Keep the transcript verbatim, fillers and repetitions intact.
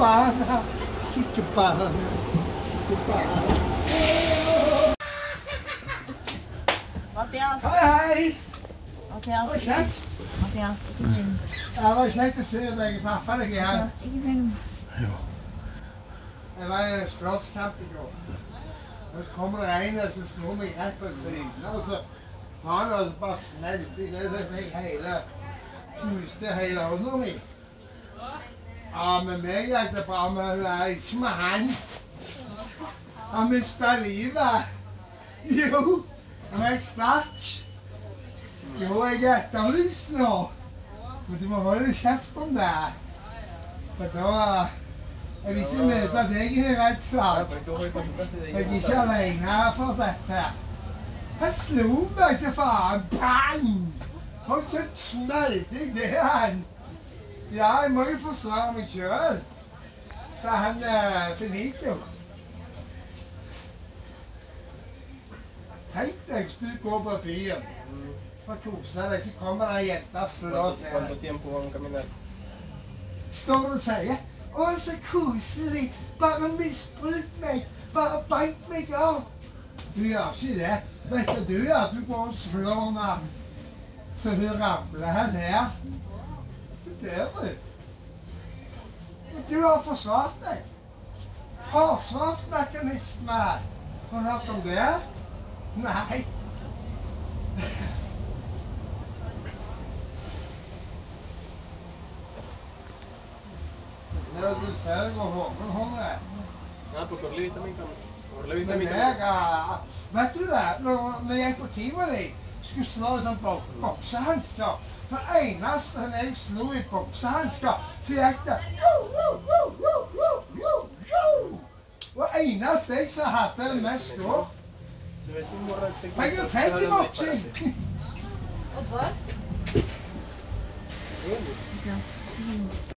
barna. Ikke barna. Mathias. Hei, hei. Mathias. Det var kjekt. Mathias, det er fint. Ja, det var kjekt å se deg og treffe deg igjen. Ikke fint. Jeg var i en slåsskamp i går. Så kommer det en som slår meg rett på trynet, og så har han altså bare smelt i det, så jeg hele, knuste hele hånda mi. Ja, med meg gikk det bra, men ikke med han. Han mistet livet. Jo, og jeg stakk. Jo, jeg er etterlyst nå. Men du må holde kjeft om det. For da... Jeg vil ikke møte deg i rettslag. Jeg er ikke alene for dette. Han slo meg så faen. Bang! Og så smelte jeg det han. Ja, jeg må jo forsvare meg selv. Så han er finito. Tenk deg hvis du går på byen. For å kose deg, så kommer det en jente og slår til. Står du og sier, å, så koselig, bare misbruk meg, bare bank meg av. Du gjør ikke det. Vet du du gjør? Du går og slår henne, så hun ramler her ned. Så dør du. Men du har forsvart deg. Forsvarsmekanisme. Har du hørt om det? Nei. Det er du ser jeg går hånden hånda. Ja, på korrelevitamin kan man. Men jeg, vet du det, når jeg gikk på tivoli, skulle slå i sånn boksehansker. For eneste når jeg slo i boksehansker, så gikk det og eneste jeg som hadde mest år. Jeg har tenkt i boksing. Og hva?